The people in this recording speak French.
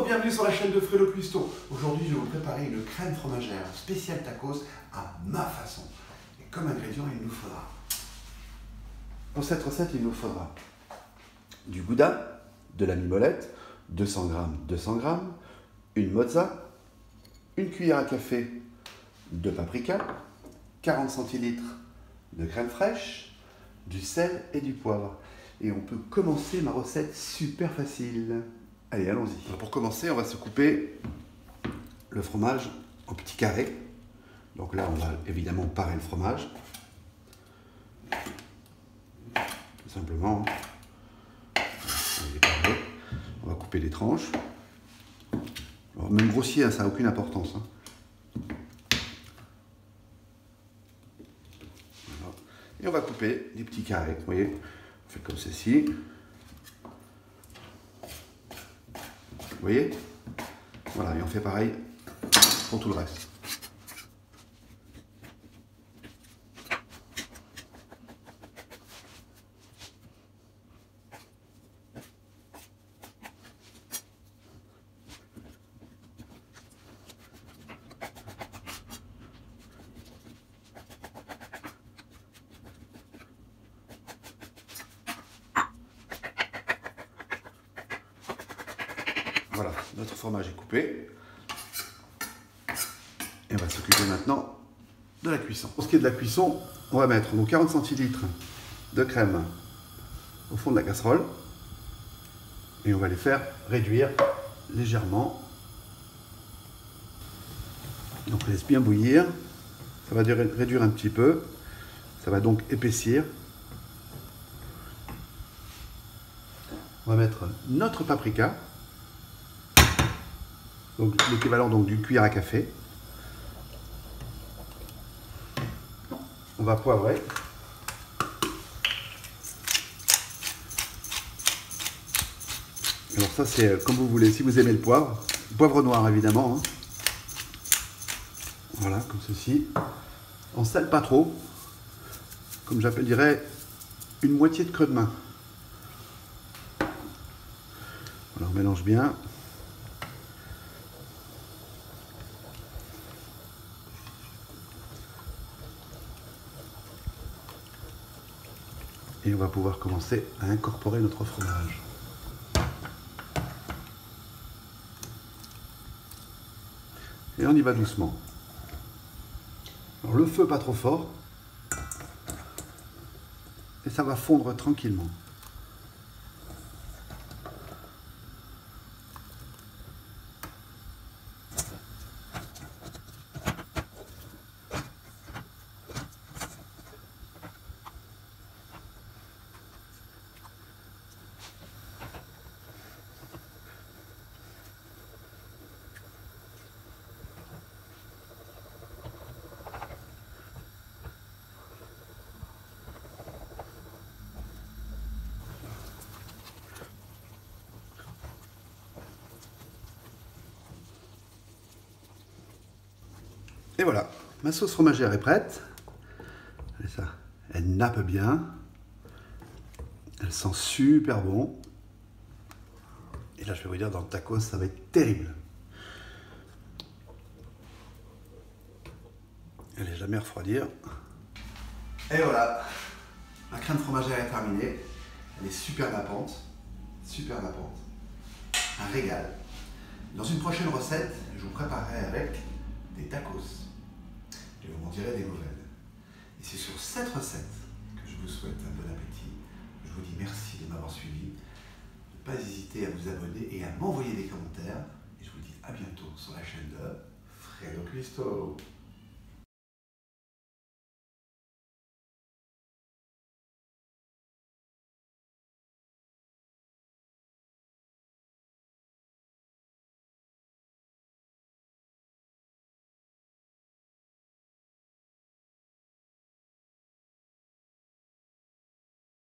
bienvenue sur la chaîne de Fredo Cuisto. Aujourd'hui, je vais vous préparer une crème fromagère spéciale tacos à ma façon. Et comme ingrédient, il nous faudra... Pour cette recette, il nous faudra du gouda, de la mimolette, 200 g, une mozza, une cuillère à café de paprika, 40 centilitres de crème fraîche, du sel et du poivre. Et on peut commencer ma recette super facile. Allez, allons-y. Pour commencer, on va se couper le fromage en petits carrés. Donc là, on va évidemment parer le fromage. Tout simplement. On va couper les tranches. Alors, même grossier, ça n'a aucune importance. Voilà. Et on va couper des petits carrés. Vous voyez, on fait comme ceci. Vous voyez? Voilà, et on fait pareil pour tout le reste. Voilà, notre fromage est coupé. Et on va s'occuper maintenant de la cuisson. Pour ce qui est de la cuisson, on va mettre nos 40 centilitres de crème au fond de la casserole. Et on va les faire réduire légèrement. Donc on laisse bien bouillir. Ça va réduire un petit peu. Ça va donc épaissir. On va mettre notre paprika. Donc l'équivalent d'une cuillère à café. On va poivrer. Alors ça c'est comme vous voulez, si vous aimez le poivre noir évidemment. Voilà, comme ceci. On sale pas trop, comme j'appellerais une moitié de creux de main. Voilà, on mélange bien. Et on va pouvoir commencer à incorporer notre fromage. Et on y va doucement. Alors le feu pas trop fort. Et ça va fondre tranquillement. Et voilà, ma sauce fromagère est prête. Regardez ça, elle nappe bien. Elle sent super bon. Et là, je vais vous dire, dans le tacos, ça va être terrible. Elle n'est jamais refroidir. Et voilà, ma crème fromagère est terminée. Elle est super nappante. Super nappante. Un régal. Dans une prochaine recette, je vous préparerai avec des tacos. Et vous m'en direz des nouvelles. Et c'est sur cette recette que je vous souhaite un bon appétit. Je vous dis merci de m'avoir suivi. Ne pas hésiter à vous abonner et à m'envoyer des commentaires. Et je vous dis à bientôt sur la chaîne de Fredo Cuisto.